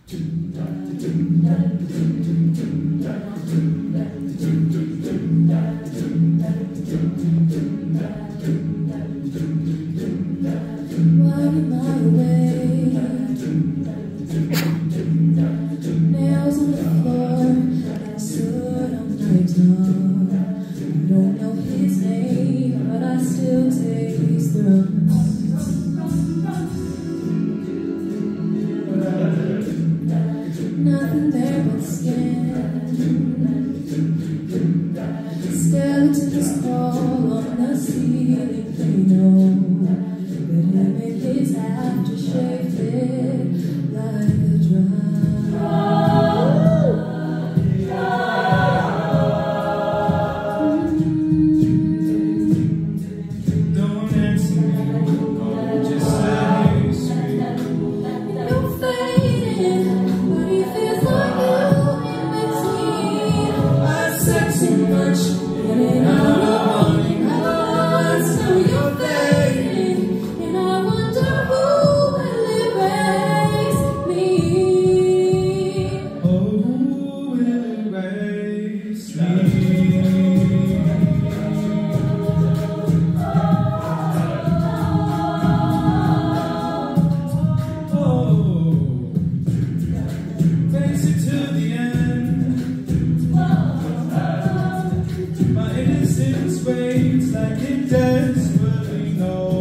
Nails on the floor, and soot on my tongue. I don't know his name, but I still taste the rust. Nothing there but skin. Skeletons crawl on the ceiling. They know that him and his aftershave fit like a drum. Don't answer me, just say sweet. You're fading, but he feels like you in between. I said too much, and I was so you're fading, and I wonder who will erase me. Oh, who will erase me? Face it to the end. My innocence waits like it desperately knows.